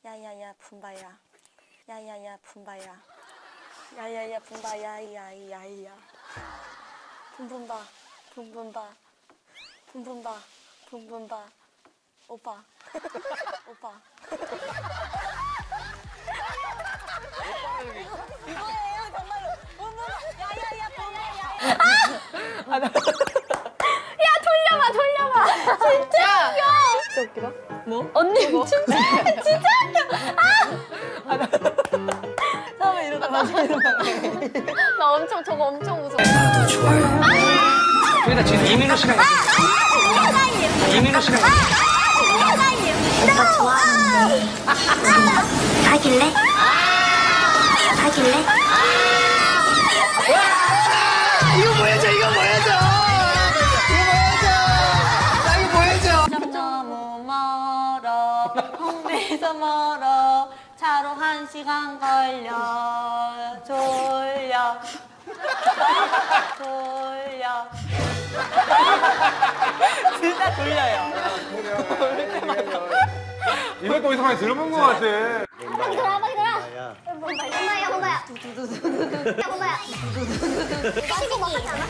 야야야 분바야. 야야야 분바야. 야야야 분바야 야야야. 분분바 분분바 분분바 분분바. 오빠 오빠. 이거예요 정말로. 분분바 야야야 분바야. 야 돌려봐. 진짜 웃겨. 진짜 웃기다. 뭐? 언니 진짜 웃겨. 처음에 이러다 나중에 나 저거 엄청 무서워. 그러다 지금 이민호 씨랑 이민호 씨랑 오빠 좋아하는데 사귈래? 사귈래? 이거 보여줘. 나 이거 보여줘. 너무 멀어 홍대에서 멀어 차로 1시간 걸려 졸려 진짜 졸려요. 이것도 어디서 많이 들어본 것 같아. 빨리 돌아 홍바야 홍바야 시식 먹었지 않아?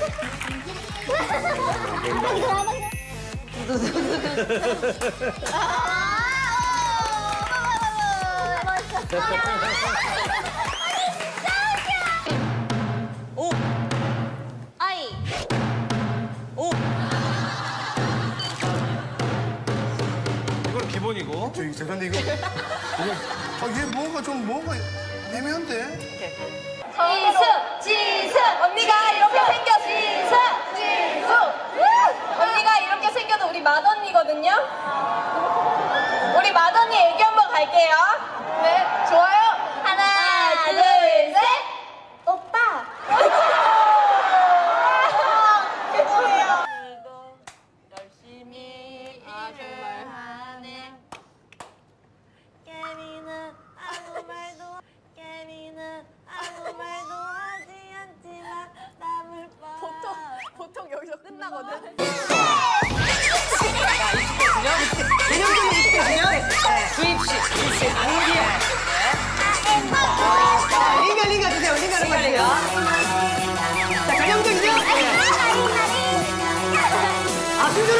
빨리 돌아 오 아이 오 이건 기본이고. 죄송한데 이거 얘 뭔가 애매한데? 지수 언니가 이렇게 언니가 이렇게 생겨도 우리 맏언니거든요. 우리 맏언니 애교 한번 갈게요. 네 좋아요. 하나 둘 셋 오빠. 죄송해요. 열심히 일을 하네. 깨미는 아무 말도 하지 않지만 땀을 빠. 보통 여기서 끝나거든. 수입씨 안기야. 링가 주세요. 자, 전형적이죠? 아, 순서를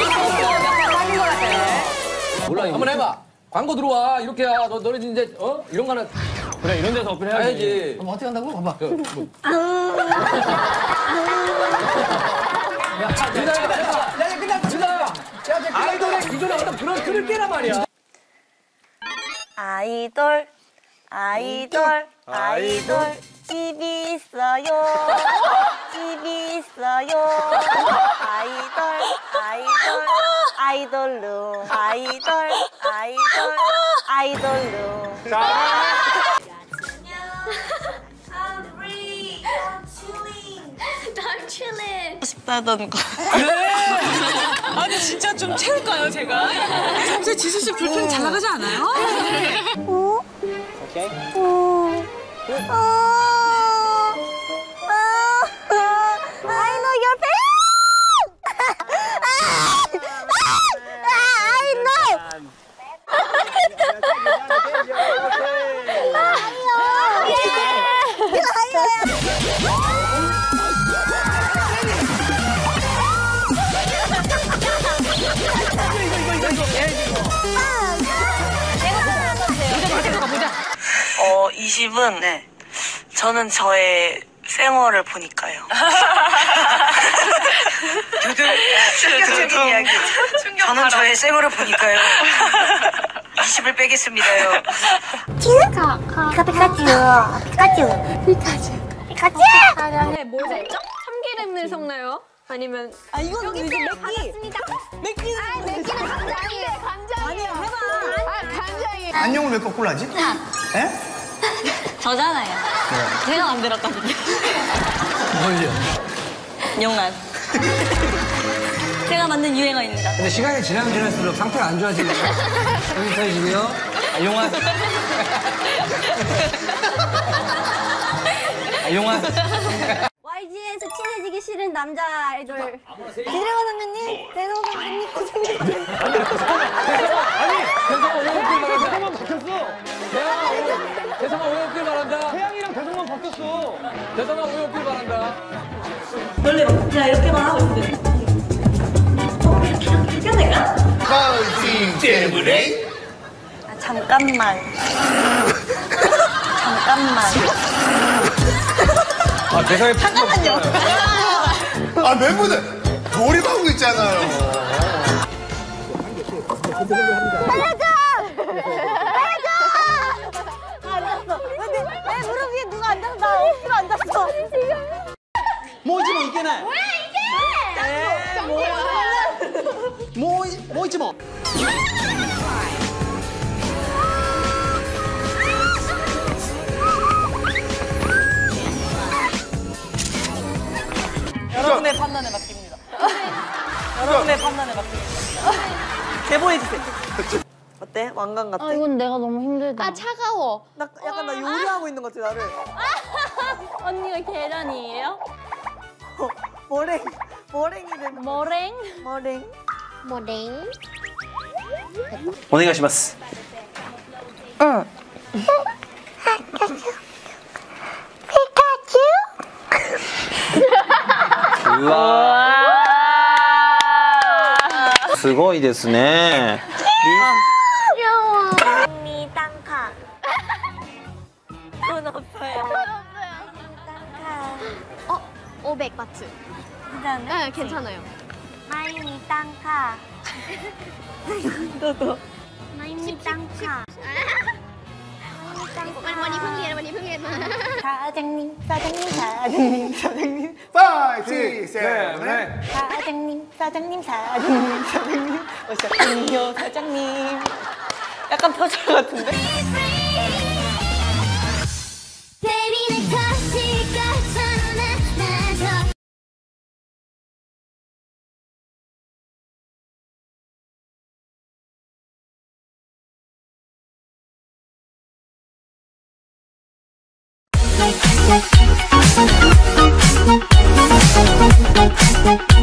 외웠어요. 몰라. 한번 해봐. 광고 들어와. 이렇게 야. 너네 이제 이런 거는 그래 이런 데서 해야지. 그럼 어떻게 한다고? 봐봐. 준아야. 아이돌의 기존에 어떤 그런 틀을 깨란 말이야. 아이돌 집이 있어요. 아이돌로 싶다던 거. 아니 진짜 좀 채울까요 제가? 평소에 지수 씨 불평 잘 나가지 않아요? I know your face. I know. 이 집은 저는 저의 생얼을 보니까요. 충격적인 이야기. 저는 저의 생얼을 보니까요. 20을 빼겠습니다요. 피카츄. 네, 뭘 샀죠? 참기름을 섞나요? 아니면 이건 이제 맥기는 맥기는 간장이에요. 아니야 해봐. 간장이에요. 안녕을 왜 거꾸로 하지? 에? 저잖아요. 제가 만들었거든요. 뭘요? 용안. 제가 만든 유행어입니다. 근데 시간이 지나면 지날수록 상태가 안 좋아지네요. 여기 서주시고요. 용환. 용환. YG에서 친해지기 싫은 남자 아이돌. 기드래곤 선배님, 대성 선배님, 고생님. 아니 대성아 얼굴만 바뀌었어. 대성아 우유 오길 바란다. 원래 막 그냥 이렇게만 하고 있는데. 이렇게 내가? 잠깐만. 잠깐만. 아, 대사에 잠깐만요. 아, 멤버들 몰입하고 있잖아요. 알려줘! 앉았어. 근데 내 무릎 위에 누가 앉았어? 나 억지로 앉았어. 뭐지 뭐 있겠네. 뭐야 이게? 뭐 있지 뭐. 여러분의 판단에 맡깁니다. 여러분의 판단에 맡깁니다. 제보해주세요. 어때? 왕관 같아? 이건 내가 너무 힘들다. 아 차가워. 나 약간 나 요리하고 있는 것 같아 나를. 언니가 계란이에요? 머랭이래. 머랭? 머랭. 뭐랭? 오네가시마스. 우와. すごいですね。 미 땅카. 돈 없어요. 땅카. 500바트. 괜찮네? 네, 괜찮아요. 마이미 땅카. 너도. 마이미 땅카. 많이 흥미해, 많이 흥미해. 사장님, 사장님, 사장님, 사장님. 5, 6, 7, 8. 사장님, 사장님, 사장님, 사장님. 사장님요 사장님. 약간 표절 같은데? Baby, 내 탓이 같잖아, 나도. Thank you.